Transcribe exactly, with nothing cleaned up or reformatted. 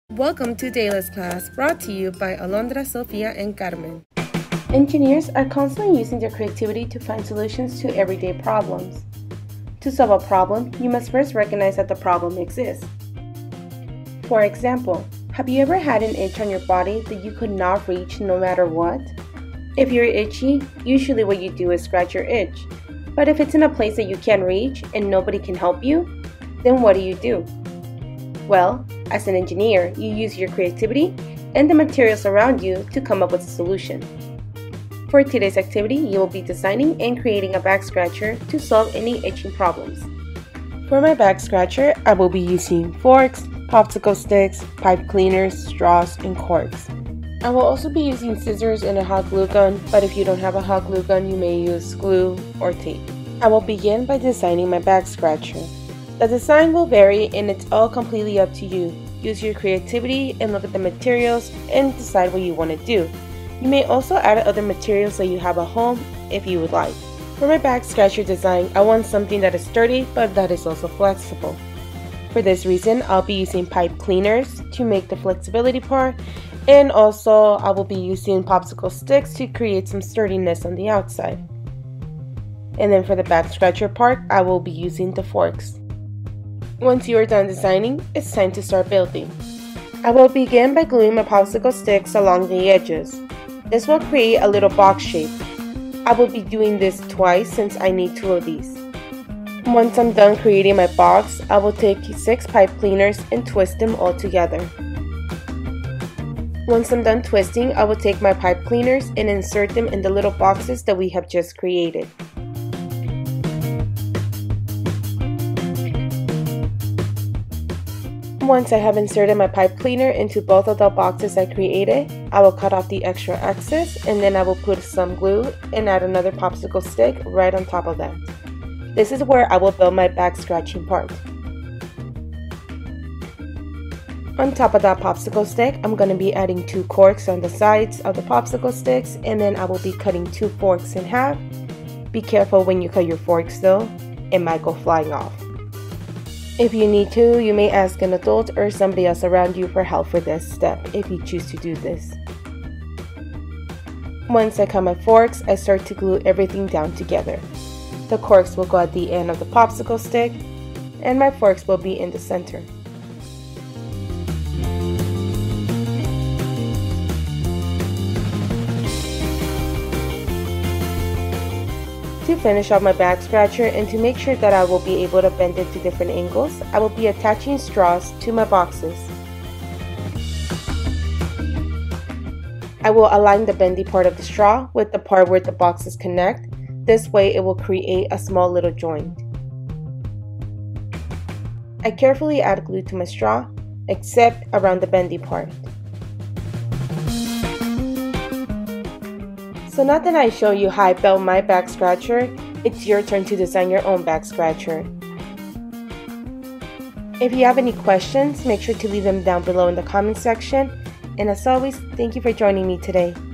Welcome to Dayla's class, brought to you by Alondra, Sofia, and Carmen. Engineers are constantly using their creativity to find solutions to everyday problems. To solve a problem, you must first recognize that the problem exists. For example, have you ever had an itch on your body that you could not reach no matter what? If you're itchy, usually what you do is scratch your itch. But if it's in a place that you can't reach and nobody can help you, then what do you do? Well, as an engineer, you use your creativity and the materials around you to come up with a solution. For today's activity, you will be designing and creating a back scratcher to solve any itching problems. For my back scratcher, I will be using forks, popsicle sticks, pipe cleaners, straws, and corks. I will also be using scissors and a hot glue gun, but if you don't have a hot glue gun, you may use glue or tape. I will begin by designing my back scratcher. The design will vary and it's all completely up to you. Use your creativity and look at the materials and decide what you want to do. You may also add other materials that you have at home if you would like. For my back scratcher design, I want something that is sturdy but that is also flexible. For this reason, I'll be using pipe cleaners to make the flexibility part, and also I will be using popsicle sticks to create some sturdiness on the outside. And then for the back scratcher part, I will be using the forks. Once you are done designing, it's time to start building. I will begin by gluing my popsicle sticks along the edges. This will create a little box shape. I will be doing this twice since I need two of these. Once I'm done creating my box, I will take six pipe cleaners and twist them all together. Once I'm done twisting, I will take my pipe cleaners and insert them in the little boxes that we have just created. Once I have inserted my pipe cleaner into both of the boxes I created, I will cut off the extra excess and then I will put some glue and add another popsicle stick right on top of that. This is where I will build my back scratching part. On top of that popsicle stick, I'm going to be adding two corks on the sides of the popsicle sticks, and then I will be cutting two forks in half. Be careful when you cut your forks though, it might go flying off. If you need to, you may ask an adult or somebody else around you for help for this step if you choose to do this. Once I cut my forks, I start to glue everything down together. The corks will go at the end of the popsicle stick, and my forks will be in the center. To finish off my back scratcher and to make sure that I will be able to bend it to different angles, I will be attaching straws to my boxes. I will align the bendy part of the straw with the part where the boxes connect. This way it will create a small little joint. I carefully add glue to my straw, except around the bendy part. So now that I show you how I built my back scratcher, it's your turn to design your own back scratcher. If you have any questions, make sure to leave them down below in the comment section. And as always, thank you for joining me today.